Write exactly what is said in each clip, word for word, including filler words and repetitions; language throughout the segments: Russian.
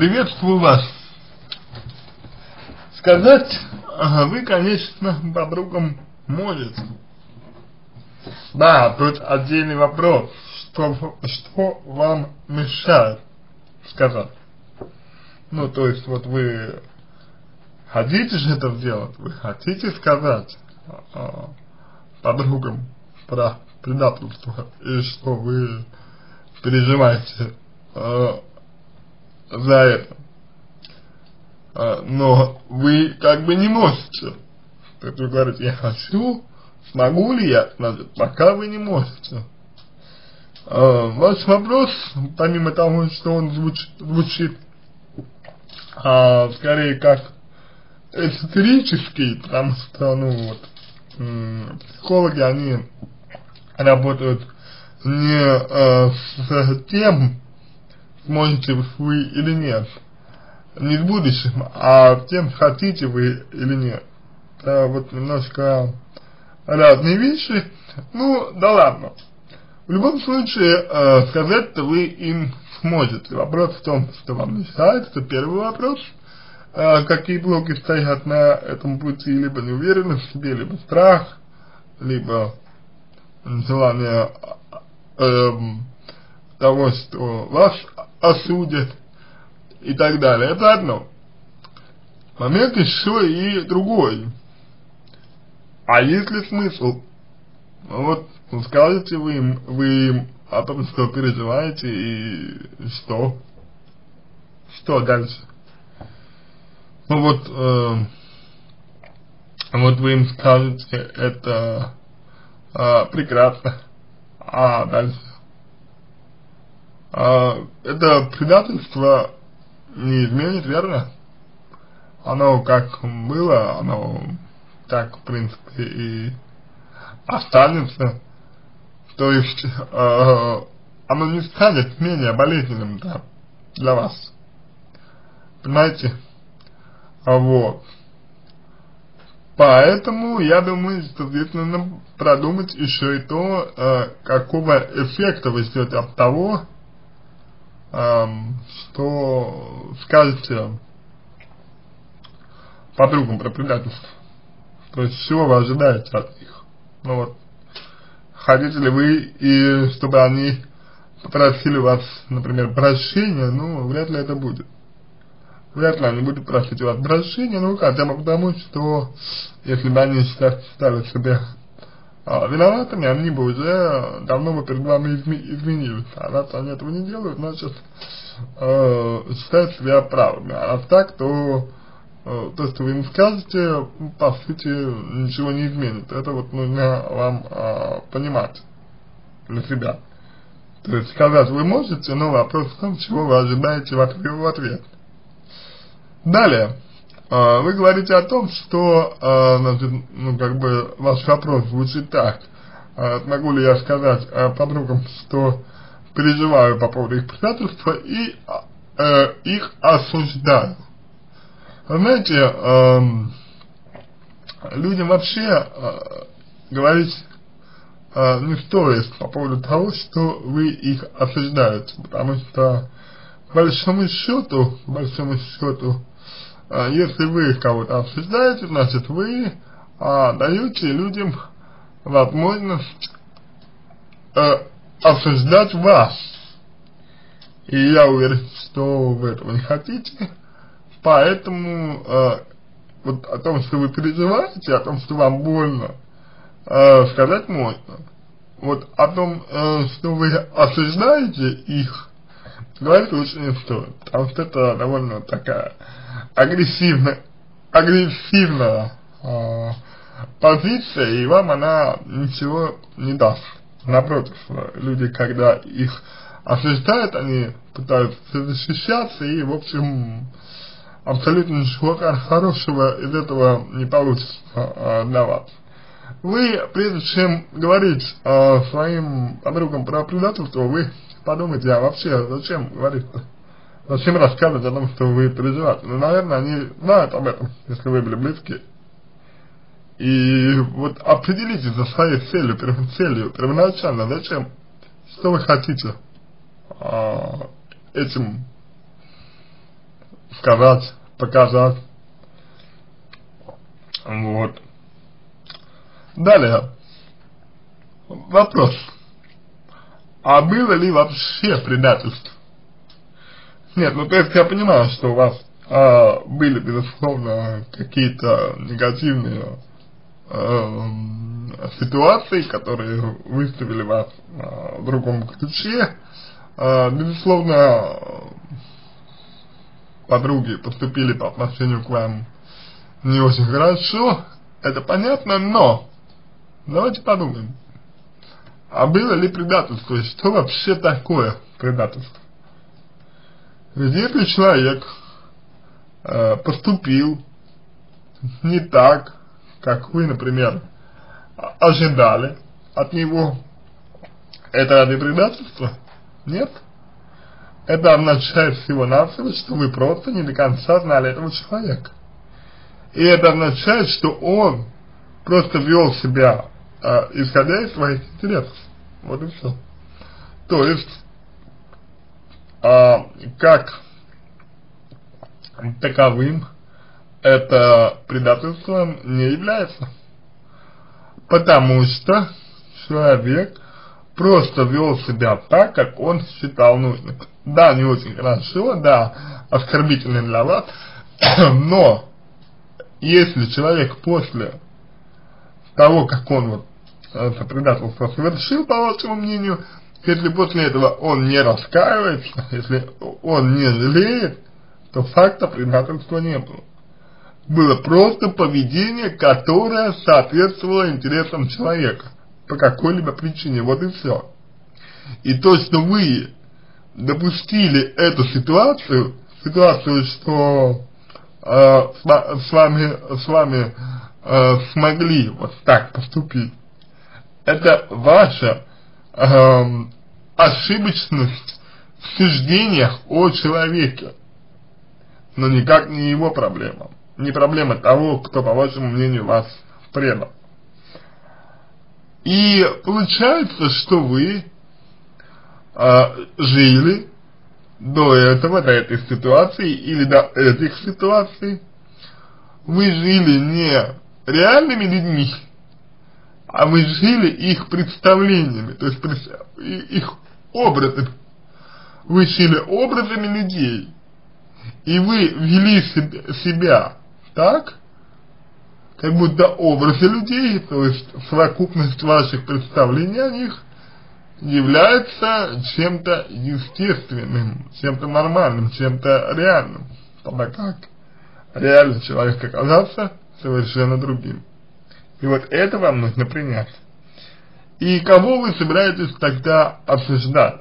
Приветствую вас. Сказать ага, вы, конечно, подругам можете. Да, тут отдельный вопрос, что, что вам мешает сказать. Ну, то есть, вот вы хотите же это сделать, вы хотите сказать а, подругам про предательство, и что вы переживаете а, за это. А, но вы как бы не можете. То есть вы говорите, я хочу, смогу ли я, значит, пока вы не можете. А, ваш вопрос, помимо того, что он звучит, звучит а, скорее как эзотерический, потому что, ну вот, психологи, они работают не а, с тем, сможете вы или нет, не с будущим, а тем, хотите вы или нет. Это вот немножко разные вещи. Ну, да ладно. В любом случае, э, сказать-то вы им сможете. Вопрос в том, что вам мешает. Это первый вопрос. Э, какие блоки стоят на этом пути, либо неуверенность в себе, либо страх, либо желание э, того, что вас осудят и так далее. Это одно. Момент еще и другой. А есть ли смысл? Вот скажете вы им, вы им о том, что переживаете, и что? Что дальше? Ну вот, э, вот вы им скажете, это э, прекрасно. А дальше? Э, это предательство не изменит, верно? Оно как было, оно так, в принципе, и останется. То есть, э, оно не станет менее болезненным, да, для вас. Понимаете? Вот. Поэтому, я думаю, что здесь нужно продумать еще и то, э, какого эффекта вы ждете от того, э, что скажете подругам про предательство. То есть, чего вы ожидаете от них? Ну вот, хотите ли вы, и чтобы они попросили вас, например, прощения? Ну, вряд ли это будет. Вряд ли они будут просить у вас прощения, ну, хотя бы потому, что если бы они считали себя а, виноватыми, они бы уже давно бы перед вами изме изменились. А раз они этого не делают, значит, э, считают себя правыми. А раз так, то то, что вы им скажете, по сути, ничего не изменит. Это вот нужно вам а, понимать для себя. То есть сказать вы можете, но вопрос в том, чего вы ожидаете в ответ. В ответ. Далее, а, вы говорите о том, что, а, значит, ну как бы ваш вопрос звучит так: а, могу ли я сказать а, подругам, что переживаю по поводу их предательства и а, их осуждаю. Знаете, э, людям вообще э, говорить э, не стоит по поводу того, что вы их осуждаете, потому что по большому счету, по большому счету, э, если вы кого-то осуждаете, значит вы э, даете людям возможность э, осуждать вас. И я уверен, что вы этого не хотите. Поэтому э, вот о том, что вы переживаете, о том, что вам больно, э, сказать можно. Вот о том, э, что вы осуждаете их, говорить лучше не стоит, потому что это довольно такая агрессивная, агрессивная э, позиция, и вам она ничего не даст. Напротив, люди, когда их осуждают, они пытаются защищаться, и, в общем, абсолютно ничего хорошего из этого не получится а, для вас. Вы, прежде чем говорить а, своим подругам про предательство, вы подумайте, а вообще зачем говорить-то? Зачем рассказывать о том, что вы переживаете? Ну, наверное, они знают об этом, если вы были близки. И вот определитесь за своей целью, целью первоначально, зачем, что вы хотите а, этим сказать, показать. Вот. Далее. Вопрос. А было ли вообще предательство? Нет, ну то есть я понимаю, что у вас а, были, безусловно, какие-то негативные а, ситуации, которые выставили вас а, в другом ключе. А, безусловно, подруги поступили по отношению к вам не очень хорошо, это понятно, но давайте подумаем, а было ли предательство, и что вообще такое предательство? Ведь если человек э, поступил не так, как вы, например, ожидали от него, это ради предательства? Нет. Это означает всего-навсего, что вы просто не до конца знали этого человека. И это означает, что он просто вел себя, э, исходя из своих интересов. Вот и все. То есть, э, как таковым это предательством не является. Потому что человек просто вел себя так, как он считал нужным. Да, не очень хорошо, да, оскорбительно для вас, но если человек после того, как он вот это предательство совершил, по вашему мнению, если после этого он не раскаивается, если он не жалеет, то факта предательства не было. Было просто поведение, которое соответствовало интересам человека по какой-либо причине, вот и все. И то, что вы допустили эту ситуацию, ситуацию, что э, с вами, с вами э, смогли вот так поступить, это ваша э, ошибочность в суждениях о человеке, но никак не его проблема, не проблема того, кто, по вашему мнению, вас предал. И получается, что вы э, жили до этого, до этой ситуации или до этих ситуаций, вы жили не реальными людьми, а вы жили их представлениями, то есть их образами. Вы жили образами людей, и вы вели себя, себя так, как будто образы людей, то есть совокупность ваших представлений о них, является чем-то естественным, чем-то нормальным, чем-то реальным, тогда как реально человек оказался совершенно другим. И вот это вам нужно принять. И кого вы собираетесь тогда осуждать?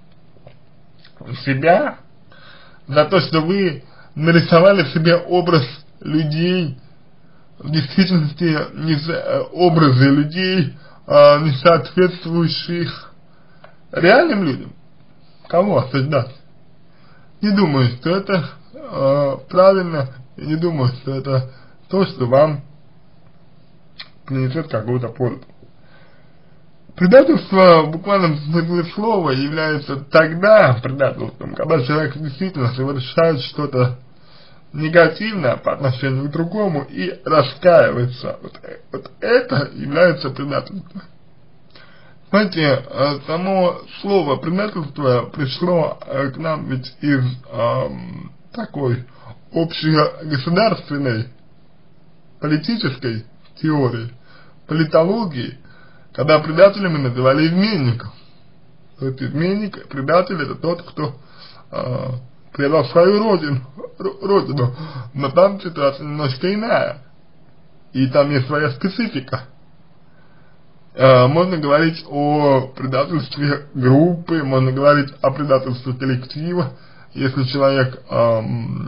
Себя? За то, что вы нарисовали себе образ людей, в действительности не, образы людей, а, не соответствующих реальным людям? Кого осуждать? Не думаю, что это э, правильно, и не думаю, что это то, что вам принесет какую-то пользу. Предательство в буквальном смысле слова является тогда предательством, когда человек действительно совершает что-то негативное по отношению к другому и раскаивается. Вот, вот это является предательством. Знаете, само слово предательство пришло к нам ведь из э, такой общегосударственной политической теории, политологии, когда предателями называли изменников. То есть изменник, предатель — это тот, кто э, предал свою родину, родину, но там ситуация немножко иная, и там есть своя специфика. Э, можно говорить о предательстве группы, можно говорить о предательстве коллектива, если человек э,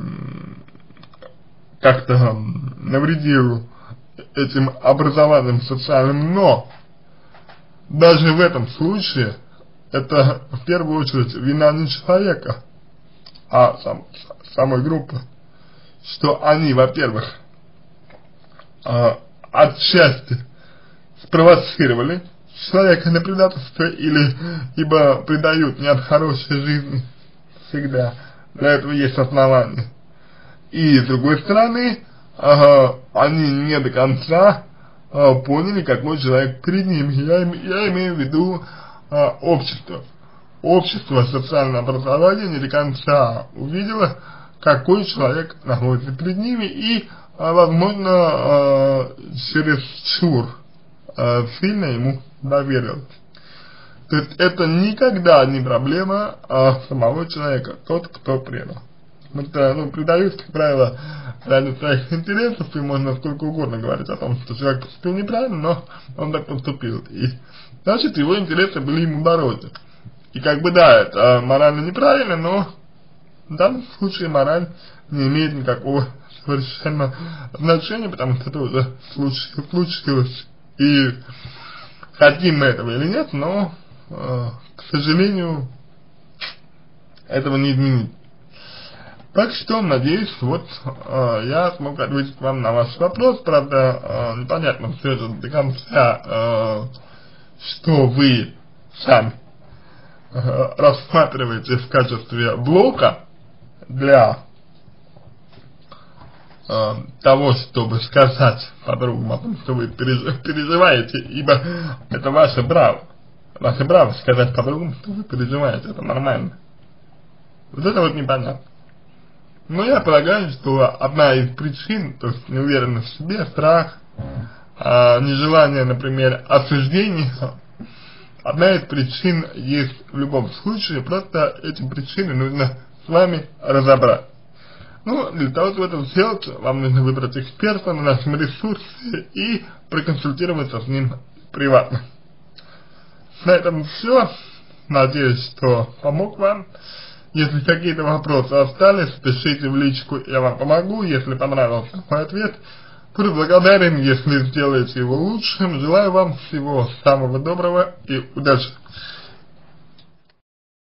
как-то навредил этим образованием социальным, но даже в этом случае это в первую очередь вина не человека, а сам, самой группы, что они, во-первых, э, отчасти спровоцировали человека на предательство, или ибо предают не от хорошей жизни всегда, для этого есть основания. и с другой стороны, э, они не до конца э, поняли, какой человек перед ними. Я, я имею в виду э, общество. Общество социального образования не до конца увидело, какой человек находится перед ними, и, э, возможно, э, чересчур э, сильно ему доверилось. То есть это никогда не проблема а, самого человека, тот, кто предал. Это, ну, предают, как правило, ради своих интересов, и можно сколько угодно говорить о том, что человек поступил неправильно, но он так поступил. И, значит, его интересы были ему дороже. И как бы, да, это морально неправильно, но в данном случае мораль не имеет никакого совершенно значения, потому что это уже случилось. И хотим мы этого или нет, но к сожалению, этого не изменить. Так что, надеюсь, вот э, я смог ответить вам на ваш вопрос. Правда, э, непонятно все же до конца, э, что вы сами э, рассматриваете в качестве блока для э, того, чтобы сказать подругам о том, что вы переживаете, ибо это ваше право. Ваше право сказать подругам, что вы переживаете, это нормально. Вот это вот непонятно. Но я полагаю, что одна из причин, то есть неуверенность в себе, страх, а, нежелание, например, осуждения, одна из причин есть в любом случае, просто эти причины нужно с вами разобрать. Ну, для того, чтобы это сделать, вам нужно выбрать эксперта на нашем ресурсе и проконсультироваться с ним приватно. На этом все. Надеюсь, что помог вам. Если какие-то вопросы остались, пишите в личку, я вам помогу. Если понравился мой ответ, буду благодарен, если сделаете его лучшим. Желаю вам всего самого доброго и удачи.